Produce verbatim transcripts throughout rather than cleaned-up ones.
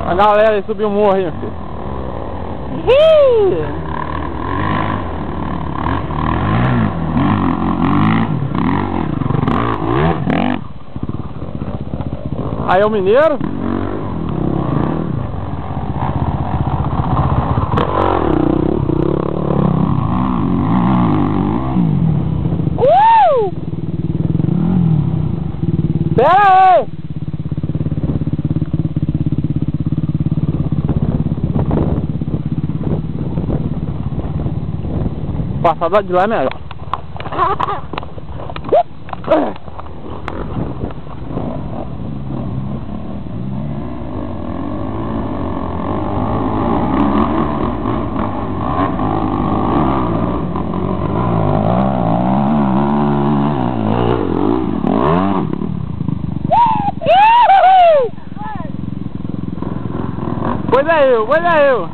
A galera aí subiu o morro aí, filho. Aí é o mineiro. Uh! Pera aí! Passar do de lá é melhor. Pois é eu, pois é eu.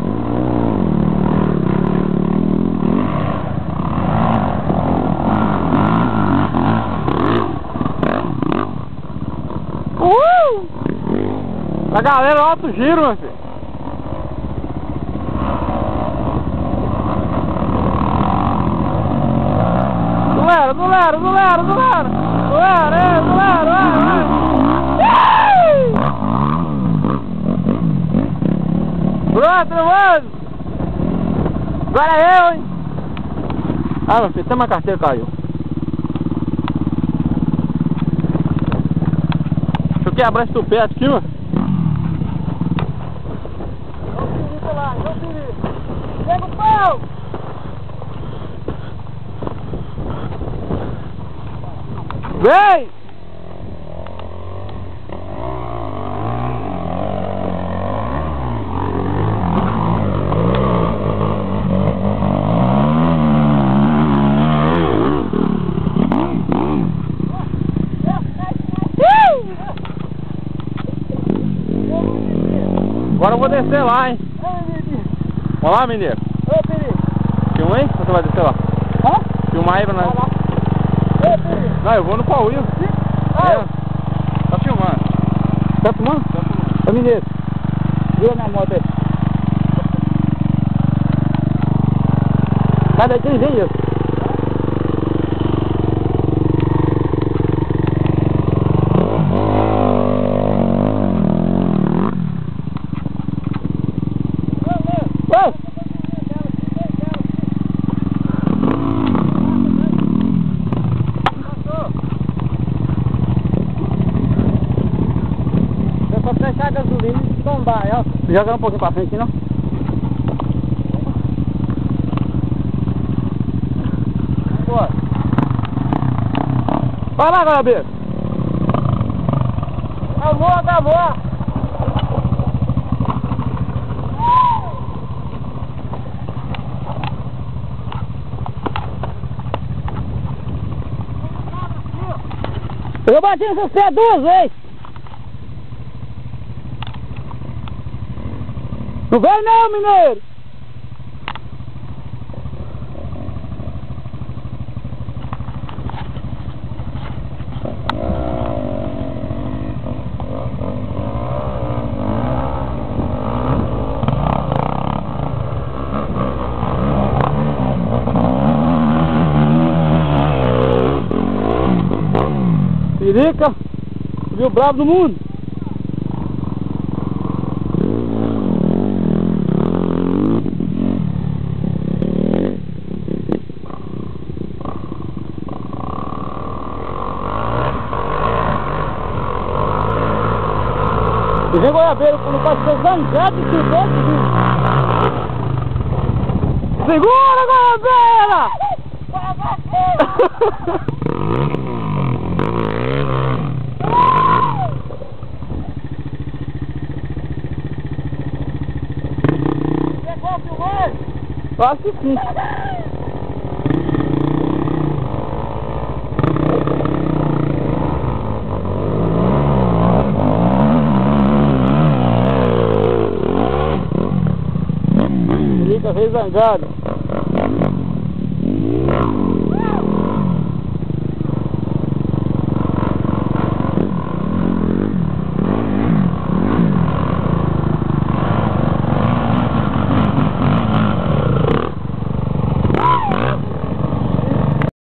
Uh! A galera alto giro, meu filho. Acelera, acelera, acelera, acelera. Acelera, acelera, acelera. Pronto, mano! Agora é eu, hein? Ah, meu filho, até uma carteira caiu. Deixa eu quebrar esse tupete aqui, mano. Não perigo lá, não perigo. Pega o pau! Vem! Agora eu vou descer lá, hein? Vamos lá, mineiro? Ô, perigo! Filma aí? Ou você vai descer lá? Hã? Filma aí pra nós. Ô, perigo! Não, eu vou no pau, Will. É. Tá filmando. Tá filmando? Tá filmando. Ô, mineiro! Viu a minha moto aí? Sai daqui e vem, Will. Só fechar a gasolina e tombar ela. Joga um pouquinho pra frente, não? Bora. Vai lá, Gabriel. Acabou, acabou. Eu bati nessas pés duas vezes. Não vem não, mineiro! Pirica, viu o brabo do mundo? E vem goiabeiro quando passa ser zangado e se vê, Segura, goiabeira! Pegou, filmou? Acho que sim. Fica vez zangado.